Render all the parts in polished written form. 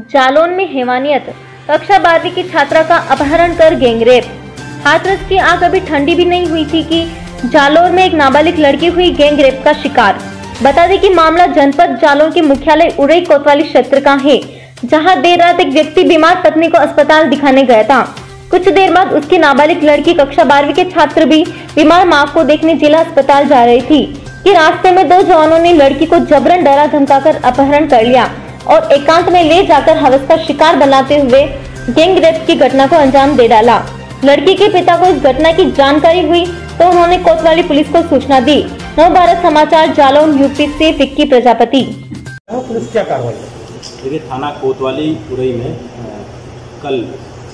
जालौन में हैवानियत, कक्षा 12वीं की छात्रा का अपहरण कर गैंगरेप। हाथरस की आग अभी ठंडी भी नहीं हुई थी कि जालौन में एक नाबालिग लड़की हुई गैंगरेप का शिकार। बता दें कि मामला जनपद जालौन के मुख्यालय उरई कोतवाली क्षेत्र का है, जहां देर रात एक व्यक्ति बीमार पत्नी को अस्पताल दिखाने गया था। कुछ देर बाद उसकी नाबालिग लड़की कक्षा 12वीं के छात्र भी बीमार मां को देखने जिला अस्पताल जा रही थी कि रास्ते में दो जवानों ने लड़की को जबरन डरा धमकाकर अपहरण कर लिया और एकांत में ले जाकर हवस का शिकार बनाते हुए गैंगरेप की घटना को अंजाम दे डाला। लड़की के पिता को इस घटना की जानकारी हुई तो उन्होंने कोतवाली पुलिस को सूचना दी। नवभारत समाचार जालौन यूपी से विक्की प्रजापति। पुलिस क्या कार्रवाई? देखिए, थाना कोतवाली उरई में कल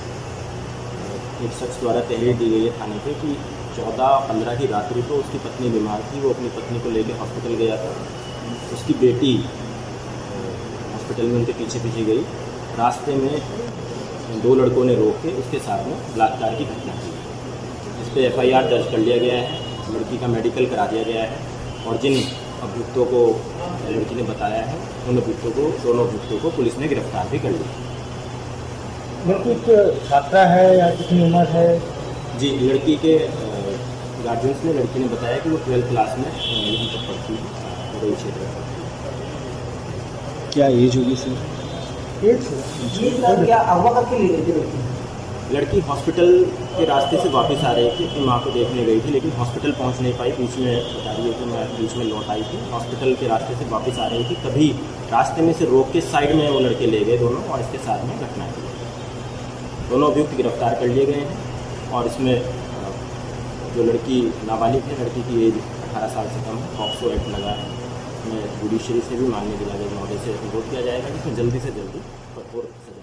एक शख्स द्वारा तहरीर दी गई है थाने पे कि 14-15 की रात्रि को उसकी पत्नी बीमार थी। वो अपनी पत्नी को लेकर हॉस्पिटल गया था। उसकी बेटी हॉस्पिटल में उनके पीछे पीछे गई। रास्ते में दो लड़कों ने रोक के उसके साथ में बलात्कार की घटना की। इस पर FIR दर्ज कर लिया गया है। लड़की का मेडिकल करा दिया गया है और जिन अभियुक्तों को लड़की ने बताया है उन दोनों अभियुक्तों को पुलिस ने गिरफ्तार भी कर लिया। लड़की छात्रा है या कितनी उम्र है? जी, लड़की के गार्जियंस ने लड़की ने बताया कि वो 12th क्लास में यहीं पर पढ़ती है उरई क्षेत्र में। क्या एज होगी सर? क्या अगवा करके ले गई थी लड़की हॉस्पिटल के रास्ते से वापस आ रही थी। अपनी माँ को देखने गई थी लेकिन हॉस्पिटल पहुँच नहीं पाई। बीच में बता रही है कि मैं बीच में लौट आई थी। हॉस्पिटल के रास्ते से वापस आ रही थी, तभी रास्ते में से रोक के साइड में वो लड़के ले गए दोनों और इसके साथ में घटना की। दोनों अभियुक्त गिरफ्तार कर लिए गए हैं और इसमें जो लड़की नाबालिग है, लड़की की एज 18 साल से कम है। पॉक्सो एक्ट लगा है। इसमें जुडिशरी से भी मानने दिला गया, महोदय से अनुरोध किया जाएगा कि इसमें जल्दी से जल्दी कठोर सजा